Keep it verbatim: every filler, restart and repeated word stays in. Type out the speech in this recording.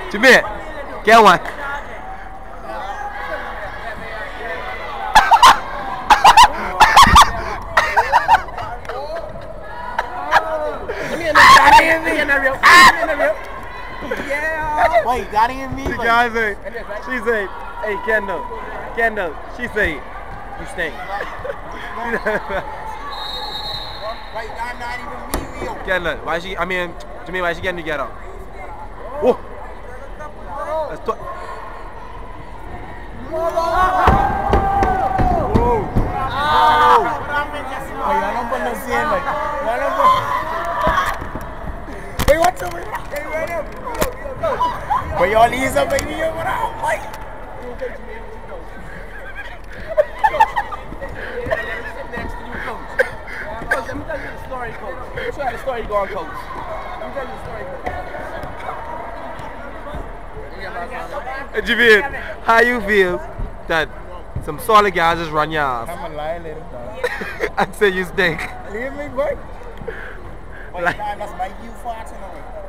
Jimmy, get one. Yeah. Wait, got in me? The guy say, she say, hey Kendall, Kendall, she say, you stink. Wait, I'm not even me, Leo. Kendall, why she, I mean, to me, why she getting together? Oh! That's tw- Oh! Oh, y'all don't put no sin, like, y'all don't put... Wait, what's over here? Hey, right up. Wait, y'all leave some baby over there? Wait. Let me tell you the story, coach. Let me tell you the story going, coach. Let me tell you the story, coach. Javier, how you feel that some solid guys just run your ass? I'm a liar, little dog. And say you stink. Leave me, boy. Wait, Like- nah, that's my you farting away.